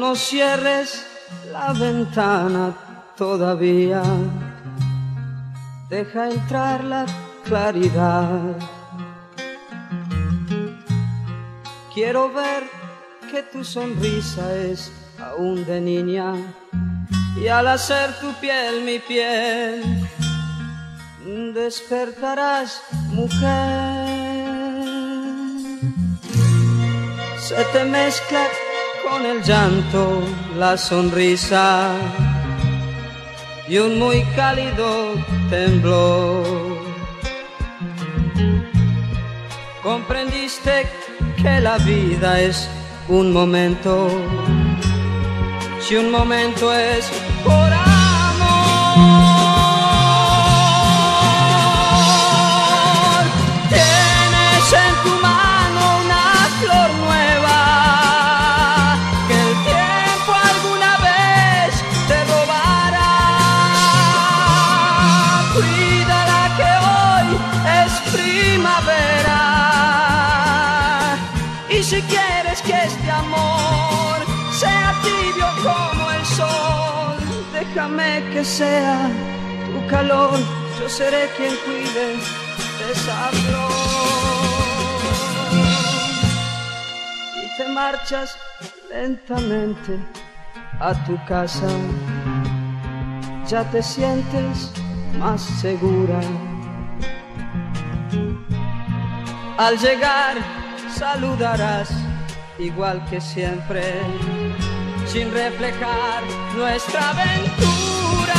no cierres la ventana todavía, deja entrar la claridad. Quiero ver que tu sonrisa es aún de niña, y al hacer tu piel mi piel, despertarás mujer. Se te mezcla con el llanto la sonrisa y un muy cálido temblor. Comprendiste que la vida es un momento, si un momento es por amor. Tienes en tu mano una flor nueva que el tiempo alguna vez te robará. Cuídala que hoy es primavera, y si quieres que este amor sea tibio como el sol, déjame que sea tu calor, yo seré quien cuide de esa flor. Y te marchas lentamente a tu casa, ya te sientes más segura. Al llegar saludarás igual que siempre, sin reflejar nuestra aventura.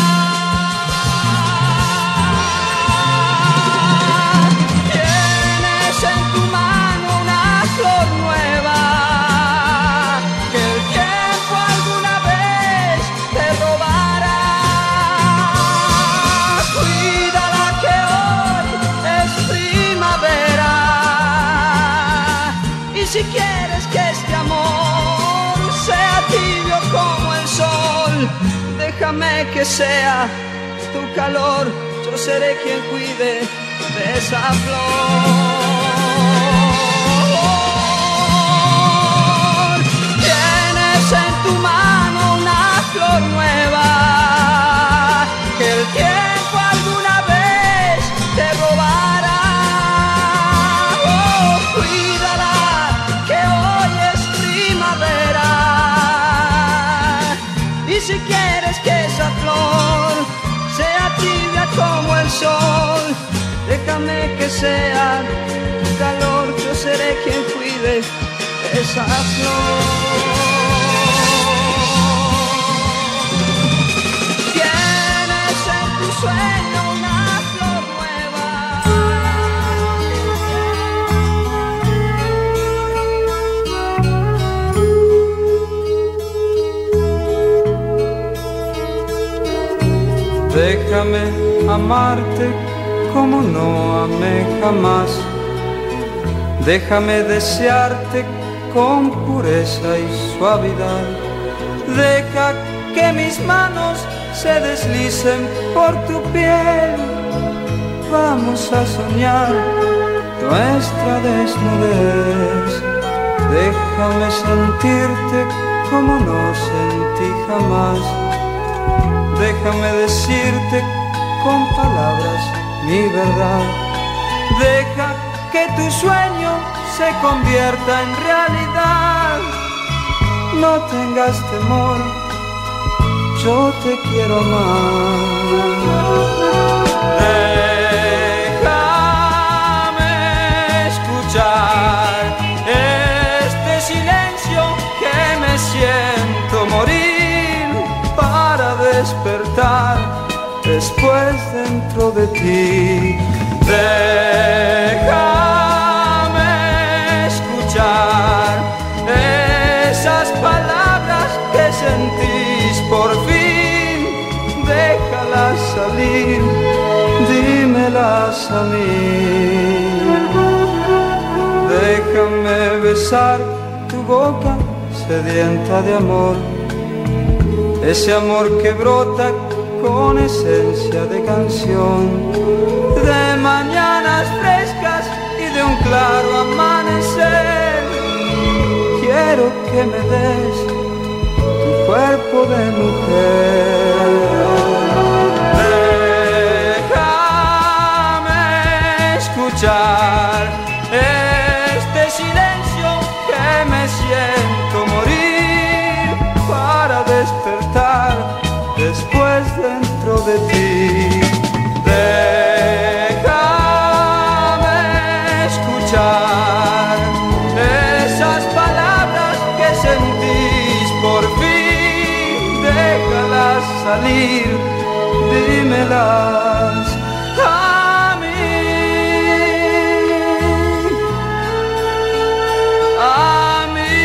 Tienes en tu mano una flor nueva que el tiempo alguna vez te robará. Cuídala que hoy es primavera, y si quieres que este amor sea tibio como el sol, déjame que sea tu calor, yo seré quien cuide de esa flor. Tienes en tu mano una flor nueva que el tiempo alguna vez te robará. Oh, cuídala que hoy es primavera, y si quieres que esa flor sea tibia como el sol, déjame que sea tu calor, yo seré quien cuide de esa flor. Tienes en tu sueño una flor nueva. Déjame amarte como no amé jamás. Déjame desearte con pureza y suavidad. Deja que mis manos se deslicen por tu piel. Vamos a soñar nuestra desnudez. Déjame sentirte como no sentí jamás. Déjame decirte con palabras mi verdad. Deja que tu sueño se convierta en realidad. No tengas temor, yo te quiero amar. Déjame escuchar este silencio que me siento morir para despertar después dentro de ti. Déjame escuchar esas palabras que sentís por fin. Déjalas salir, dímelas a mí. Déjame besar tu boca sedienta de amor, ese amor que brota con esencia de canción, de mañanas frescas y de un claro amanecer. Quiero que me des cuerpo de mujer. Déjame escuchar este silencio que me siento morir para despertar después dentro de ti. Déjame escuchar esas palabras que sentís por fin, déjalas salir, dímelas a mí, a mí.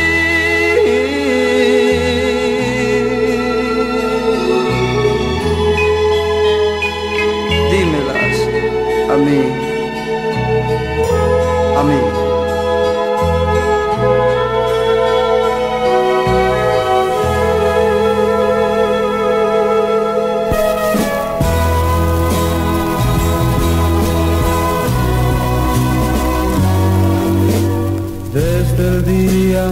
Dímelas a mí, a mí. Desde el día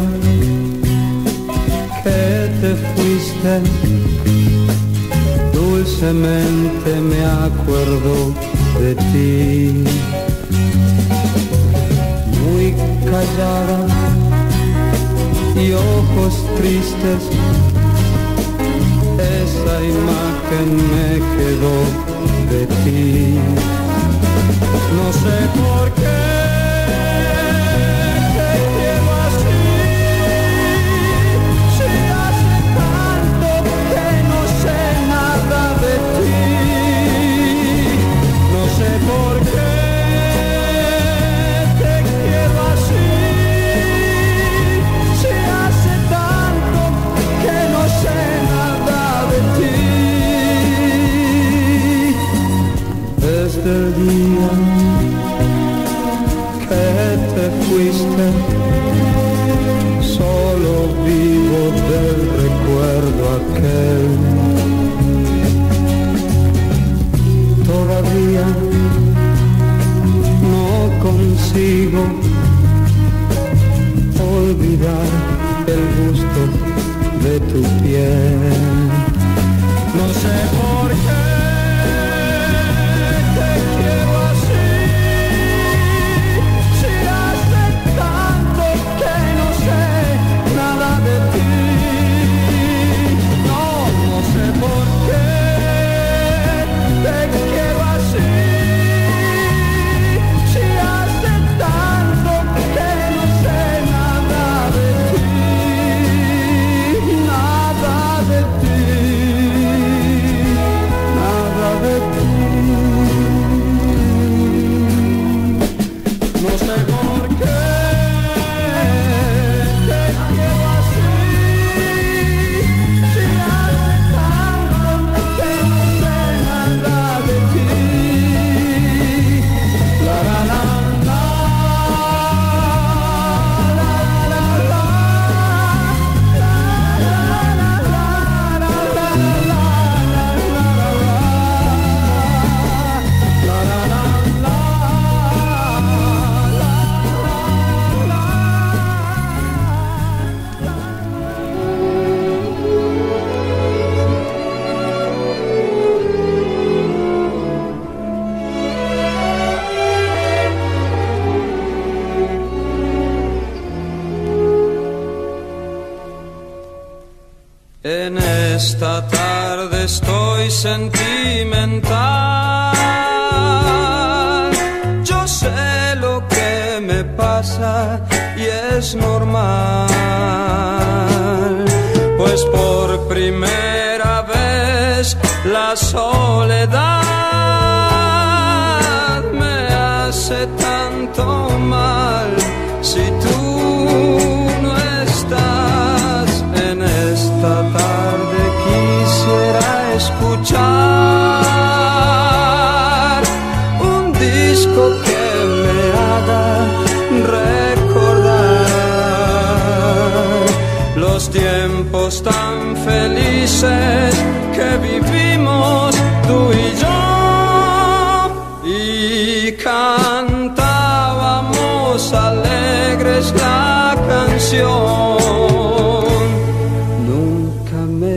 que te fuiste, dulcemente me acuerdo de ti. Muy callada y ojos tristes, esa imagen me quedó de ti. No sé por qué el día que te fuiste, solo vivo del recuerdo aquel. Todavía no consigo olvidar el gusto de tu piel. No sé por qué en esta tarde estoy sentimental. Yo sé lo que me pasa y es normal, pues por primera vez la soledad me hace tanto mal. Si tú no estás en esta tarde, quisiera escuchar un disco que me haga recordar los tiempos tan felices que vivimos tú y yo, y cantábamos alegres la canción. Nunca me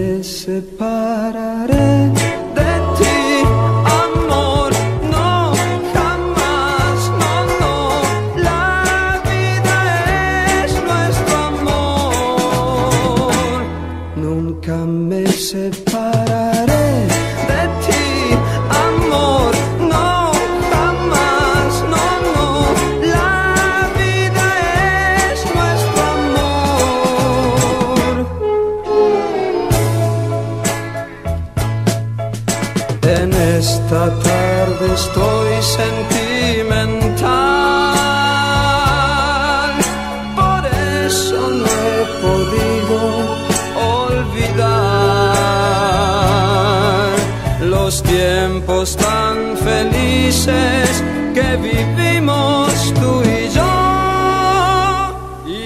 Esta tarde estoy sentimental, por eso no he podido olvidar los tiempos tan felices que vivimos tú y yo. Y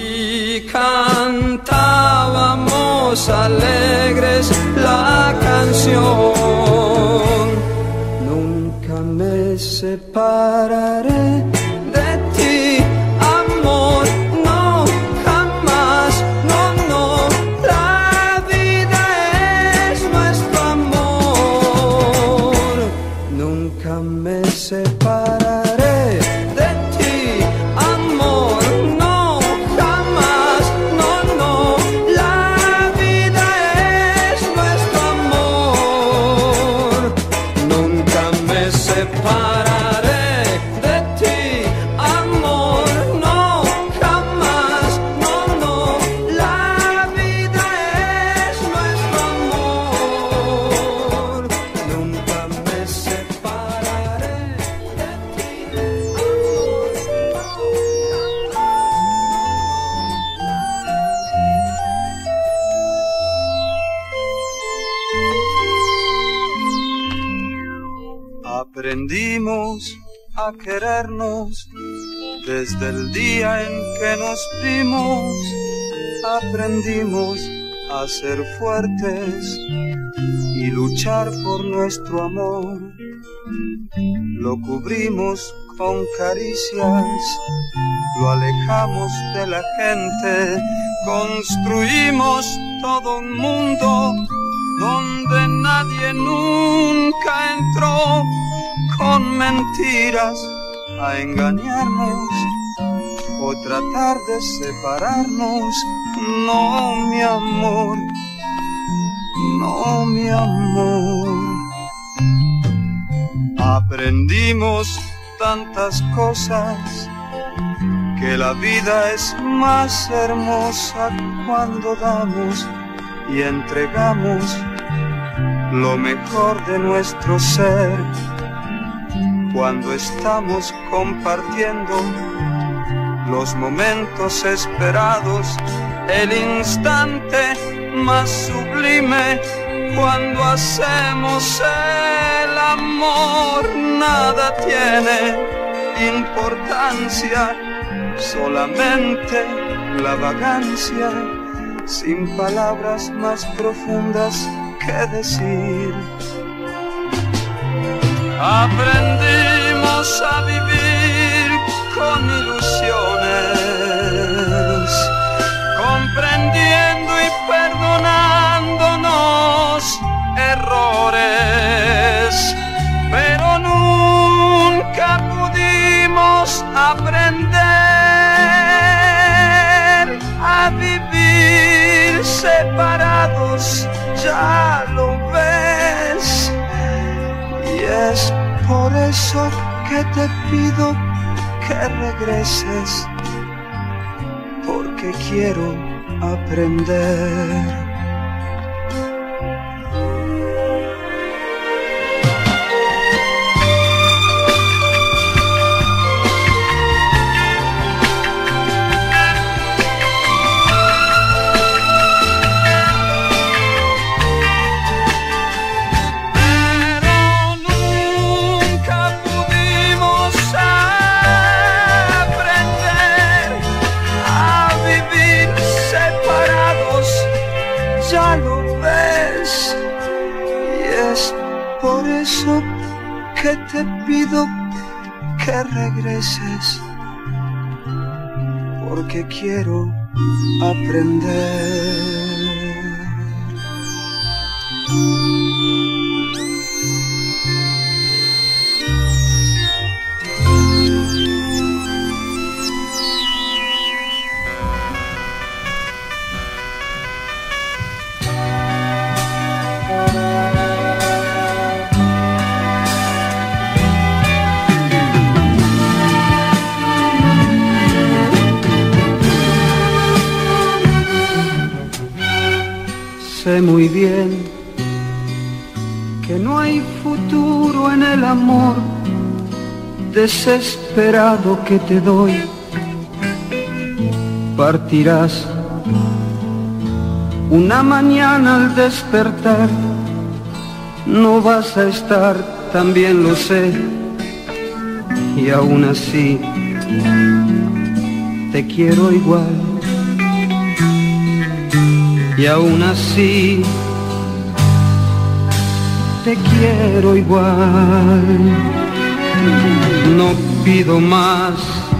cantábamos alegres la canción. Nunca me separaré de ti, amor, no, jamás, no, no. La vida es nuestro amor. Nunca me separaré de ti, amor, no, jamás, no, no. La vida es nuestro amor. Nunca me separaré de ti, amor, no, jamás, no, no. La vida es nuestro amor. Nunca me separaré de ti, Aprendimos a querernos desde el día en que nos vimos. Aprendimos a ser fuertes y luchar por nuestro amor. Lo cubrimos con caricias, lo alejamos de la gente. Construimos todo un mundo donde nadie nunca entró, con mentiras a engañarnos o tratar de separarnos. No, mi amor, no, mi amor. Aprendimos tantas cosas, que la vida es más hermosa cuando damos y entregamos lo mejor de nuestro ser. Cuando estamos compartiendo los momentos esperados, el instante más sublime, cuando hacemos el amor, nada tiene importancia, solamente la vagancia, sin palabras más profundas que decir. Aprendimos a vivir con ilusiones, comprendiendo y perdonándonos errores, pero nunca pudimos aprender a vivir separados, ya lo ves. Y es por eso que te pido que regreses, porque quiero aprender. Ya lo ves, y es por eso que te pido que regreses, porque quiero aprender. Sé muy bien que que no hay futuro en el amor desesperado que te doy. Partirás una mañana al despertar, no vas a estar, también lo sé, y aún así te quiero igual. Y aún así te quiero igual. No pido más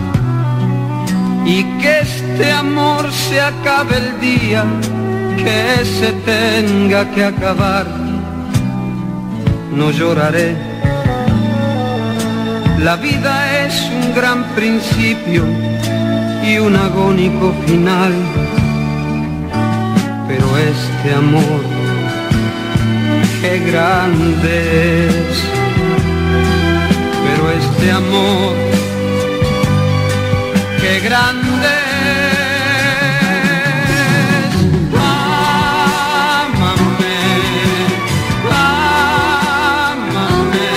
y que este amor se acabe el día que se tenga que acabar. No lloraré, la vida es un gran principio y un agónico final. Pero este amor, qué grande es. Pero este amor, qué grande es. Ámame, ámame,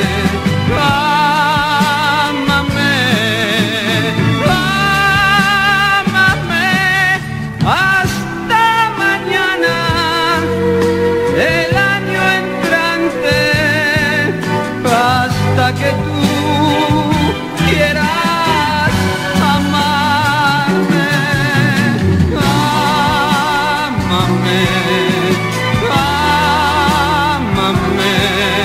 ámame, ámame. Hasta mañana, el año entrante, hasta que tú quieras amarme. Ámame, ámame.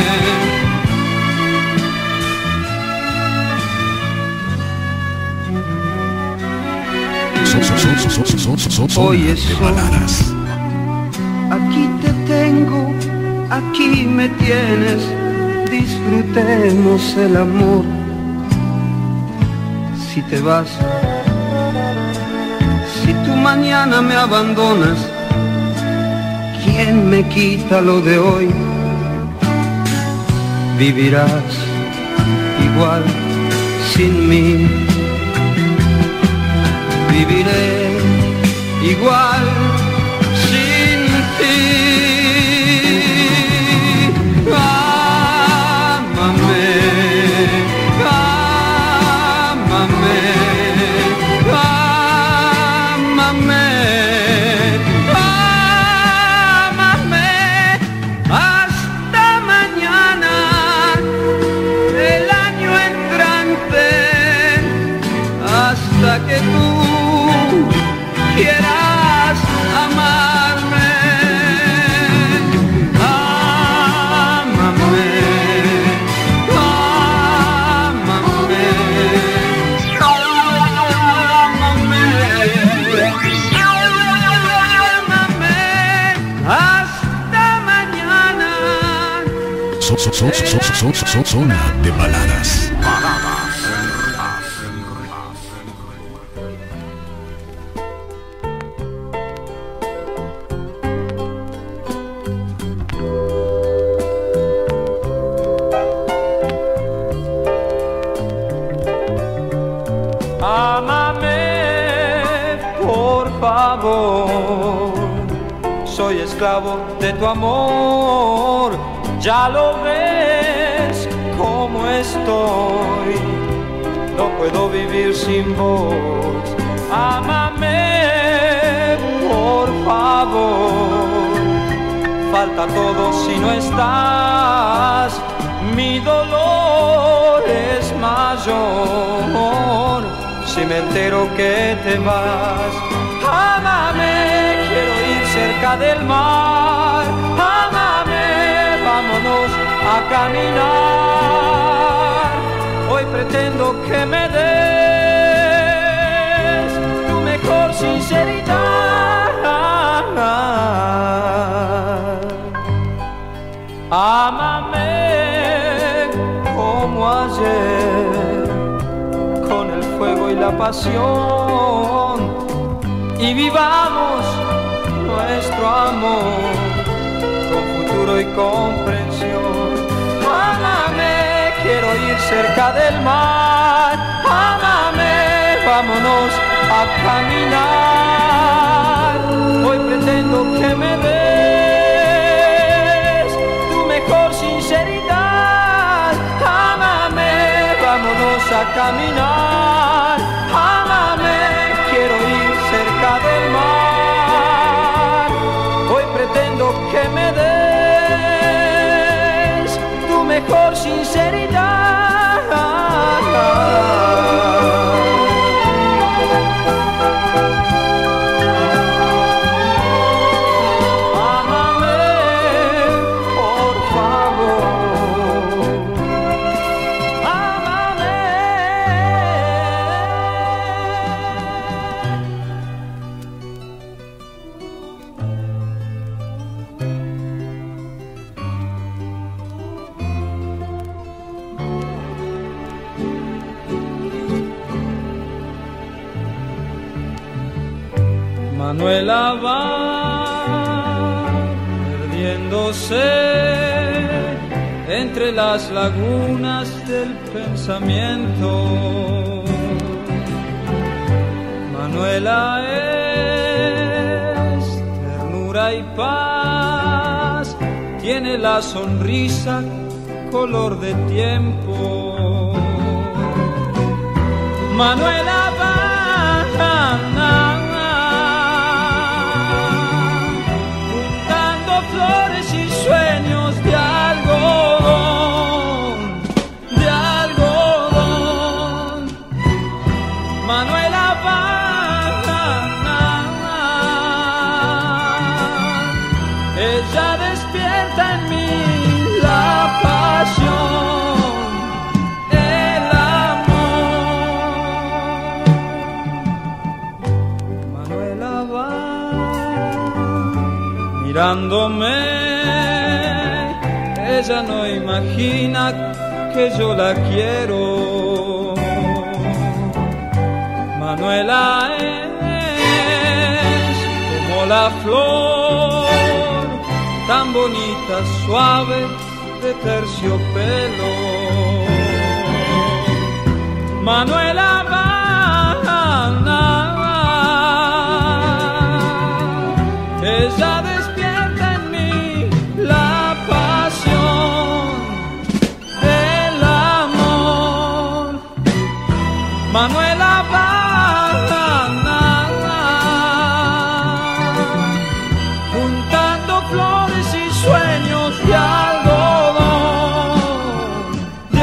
Hoy es baladas. Aquí te tengo, aquí me tienes, disfrutemos el amor. Si te vas, si tú mañana me abandonas, ¿quién me quita lo de hoy? Vivirás igual sin mí, viviré igual sin ti. Ámame, ámame, ámame, ámame. Hasta mañana, el año entrante, hasta que tú quieras amarme. Ámame, ámame, ámame, ámame. Hasta mañana. Zona de baladas. Ámame, por favor. Soy esclavo de tu amor. Ya lo ves cómo estoy. No puedo vivir sin vos. Ámame, por favor. Falta todo si no estás. Mi dolor es mayor si me entero que te vas. Ámame, quiero ir cerca del mar. Ámame, vámonos a caminar. Hoy pretendo que me des tu mejor sinceridad. Ámame como ayer, con el fuego y la pasión, y vivamos nuestro amor con futuro y comprensión. Ámame, quiero ir cerca del mar. Ámame, vámonos a caminar. Hoy pretendo que me des tu mejor sinceridad. vámonos a caminar. Ámame, quiero ir cerca del mar. Hoy pretendo que me des tu mejor sinceridad. Ámame, por favor. Ámame. Manuela va perdiéndose entre las lagunas del pensamiento. Manuela es ternura y paz, tiene la sonrisa color de tiempo. Manuela va flores y sueños de algodón, de algodón. Manuela va, ella despierta en mí la pasión, el amor. Manuela va mirándome, ella no imagina que yo la quiero. Manuela es como la flor, tan bonita, suave, de terciopelo. Manuela va, ella despierta en mí la pasión, el amor. Manuela va juntando flores y sueños de algodón, de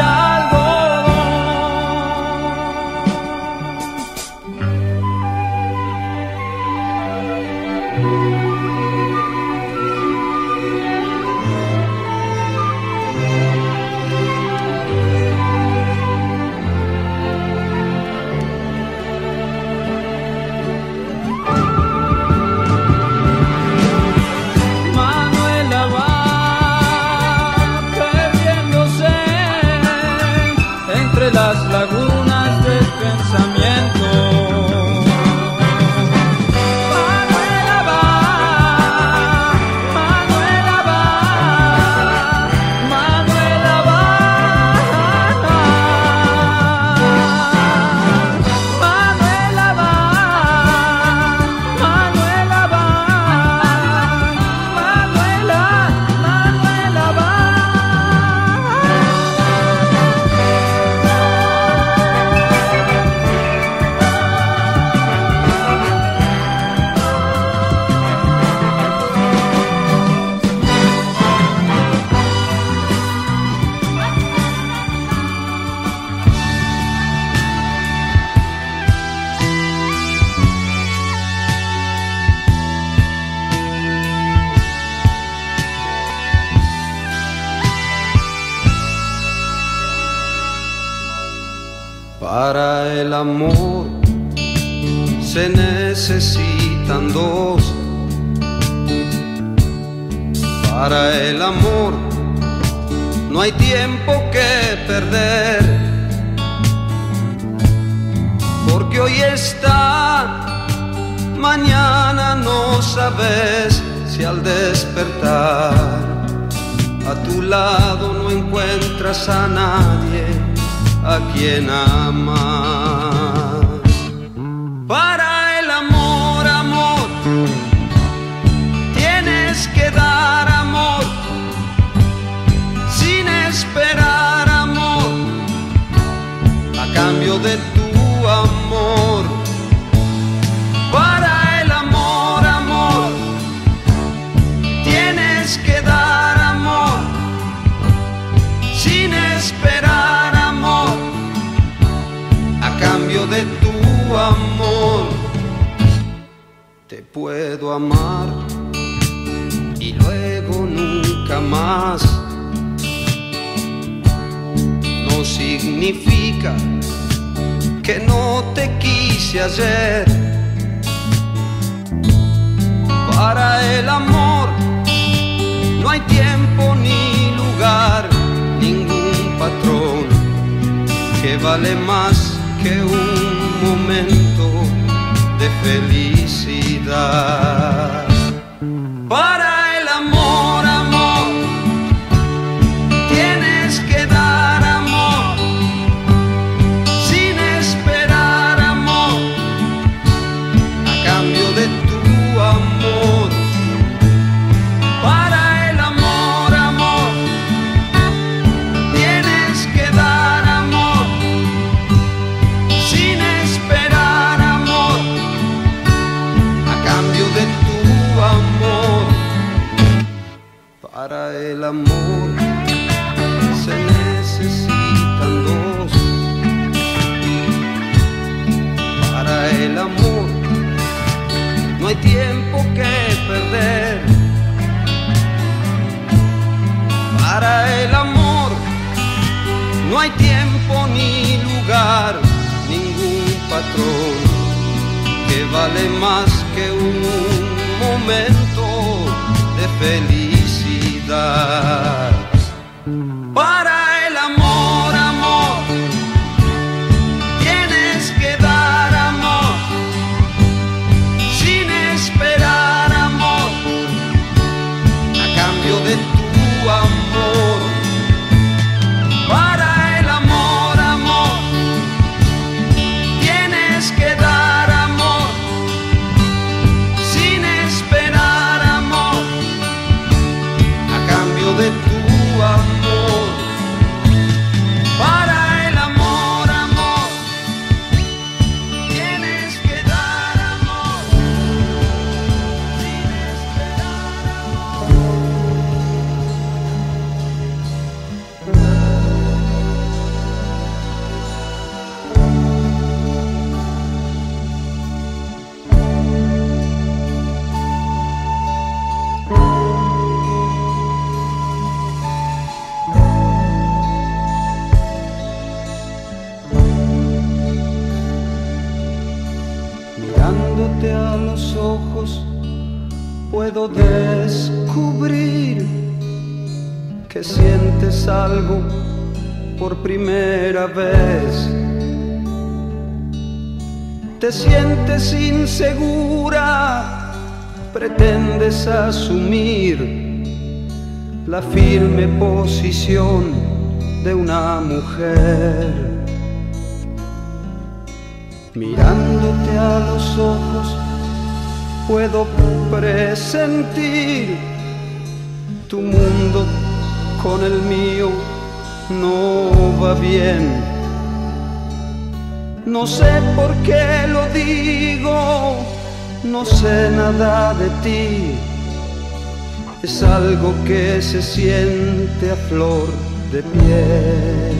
las lagunas del pensamiento. Manuela va, Manuela va, Manuela va, Manuela va, Manuela va, Manuela, Manuela va. Para el amor se necesitan dos. Para el amor no hay tiempo que perder, porque hoy está, mañana no sabes si al despertar a tu lado no encuentras a nadie a quien amas. Para el amor, amor, tienes que dar amor, sin esperar amor, puedo amar y luego nunca más. No significa que no te quise ayer. Para el amor no hay tiempo ni lugar, ningún patrón que vale más que un momento de felicidad. Para el amor, amor, tienes que dar amor, sin esperar amor, a cambio de tu amor. Para el amor, amor, tienes que dar amor, sin esperar amor, a cambio de tu amor. Para el amor se necesitan dos. Para el amor no hay tiempo que perder. Para el amor no hay tiempo ni lugar, ningún patrón que vale más que un momento de felicidad. Para el amor, amor, tienes que dar amor, sin esperar amor, a cambio de tu amor. Para el amor, amor, tienes que dar amor, sin esperar amor, a cambio de tu amor. Para el amor, amor, tienes que dar amor, sin esperar amor. Mirándote a los ojos puedo descubrir que sientes algo por primera vez. Te sientes insegura, pretendes asumir la firme posición de una mujer. Mirándote a los ojos puedo presentir tu mundo con el mío no va bien. No sé por qué lo digo, no sé nada de ti. Es algo que se siente a flor de piel.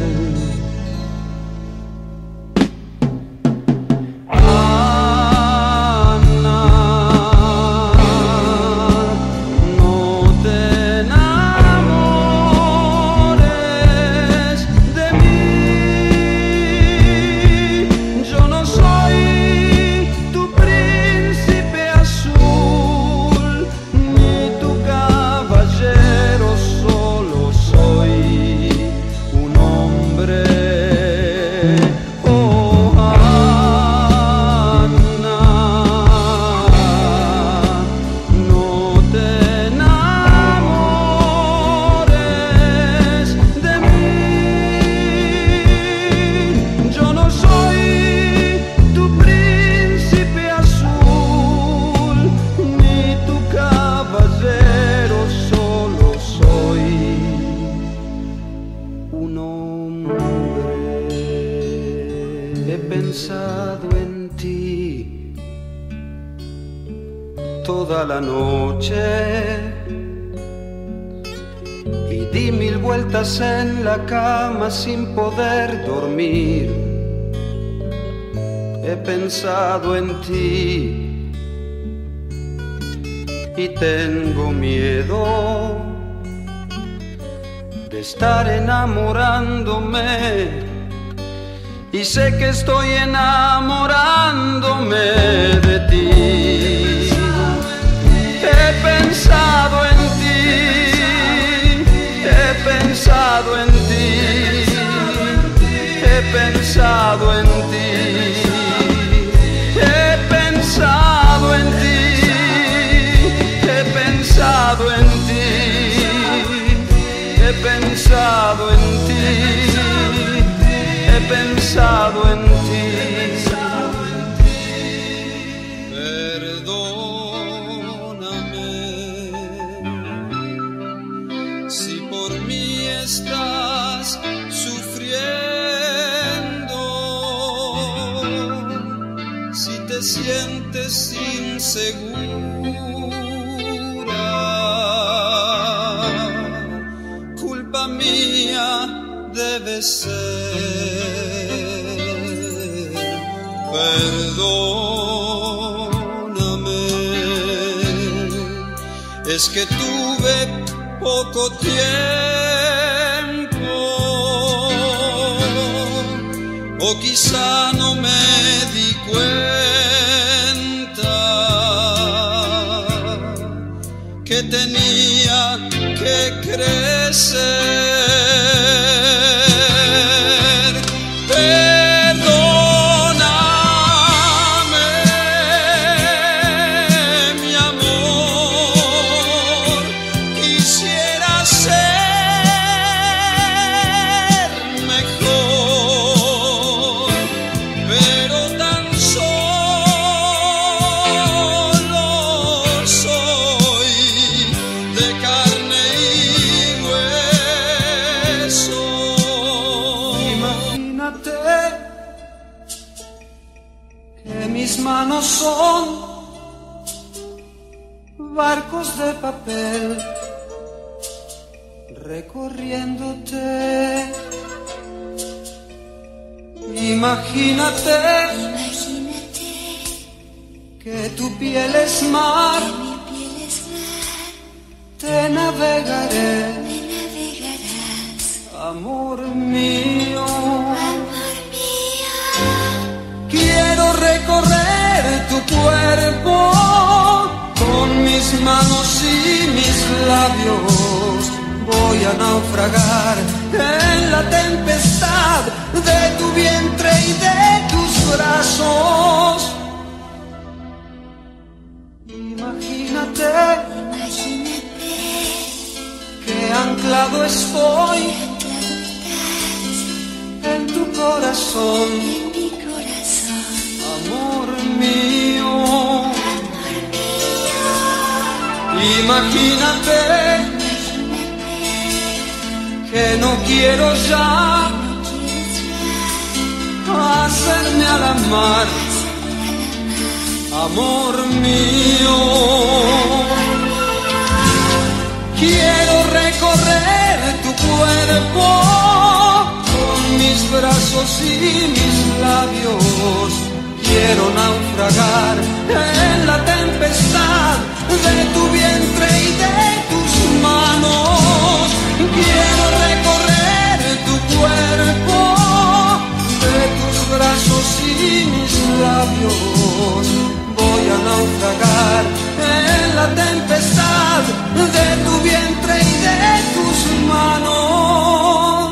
Toda la noche y di mil vueltas en la cama sin poder dormir. He pensado en ti y tengo miedo de estar enamorándome, y sé que estoy enamorándome de ti. He pensado en ti, he pensado en ti, he pensado en ti, he pensado en ti, he pensado en ti, he pensado en ti, he pensado en ti. Perdóname si por mí estás sufriendo, si te sientes insegura, culpa mía debe ser. Perdóname, es que tuve poco tiempo, o quizá no me di cuenta que tenía que crecer. Mis manos son barcos de papel recorriéndote. Imagínate que tu piel es mar, te navegaré, amor mío. Quiero recorrer tu cuerpo con mis manos y mis labios. Voy a naufragar en la tempestad de tu vientre y de tus brazos. Imagínate que anclado estoy en tu corazón. Amor mío, imagínate que no quiero ya hacerme a la mar. Amor mío, quiero recorrer tu cuerpo con mis brazos y mis labios. Quiero naufragar en la tempestad de tu vientre y de tus manos. Quiero recorrer tu cuerpo de tus brazos y mis labios. Voy a naufragar en la tempestad de tu vientre y de tus manos.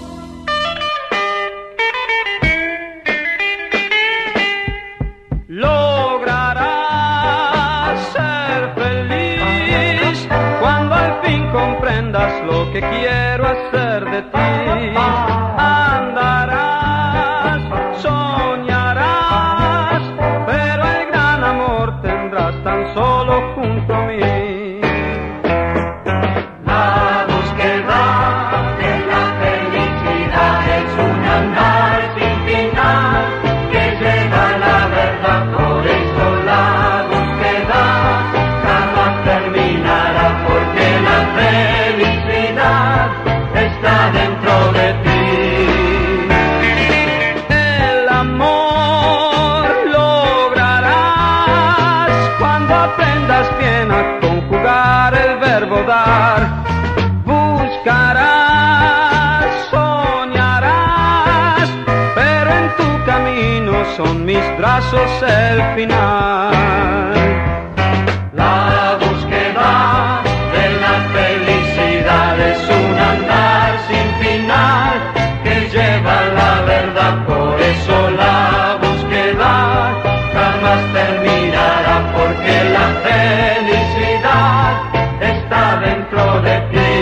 Comprendas lo que quiero hacer de ti. Andarás, soñarás, pero el gran amor tendrás tan solo junto a mí. La búsqueda de la felicidad es un andar sin final que llega a la verdad. Por eso la búsqueda jamás terminará, porque la felicidad son mis brazos el final. La búsqueda de la felicidad es un andar sin final que lleva la verdad, por eso la búsqueda jamás terminará, porque la felicidad está dentro de ti.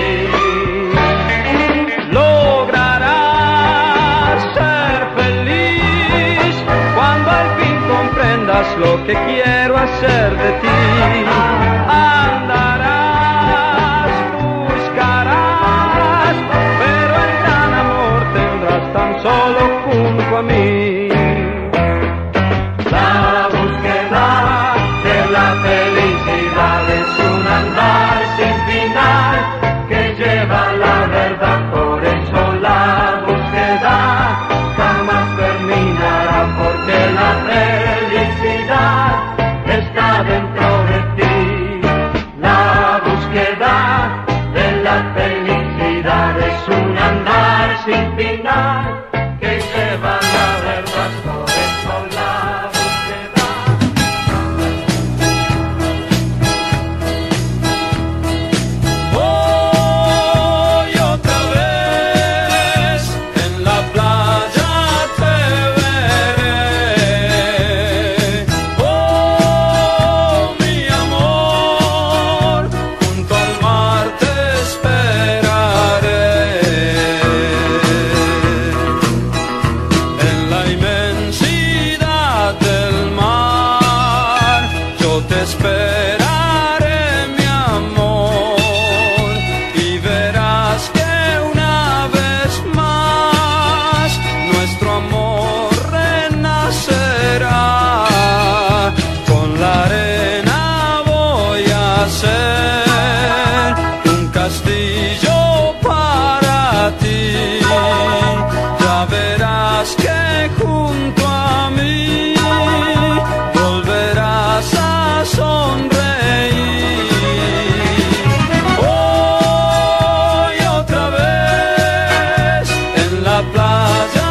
Lograrás ser feliz cuando al fin comprendas lo que quiero hacer de ti. Andarás, buscarás, pero el gran amor tendrás tan solo junto a mí. La búsqueda de la felicidad es un andar sin final que lleva la verdad, por eso la búsqueda jamás terminará, porque la felicidad está dentro de ti. La búsqueda de la felicidad es un andar sin final que lleva la verdad, por eso la búsqueda. Hoy otra vez en la playa te veré. Oh, mi amor, junto al mar te esperaré. En la inmensidad del mar yo te esperaré, mi amor, y verás que una vez más nuestro amor renacerá. Con la arena voy a hacer un castillo para ti. Ya verás que junto a mí volverás a sonreír. Hoy otra vez en la playa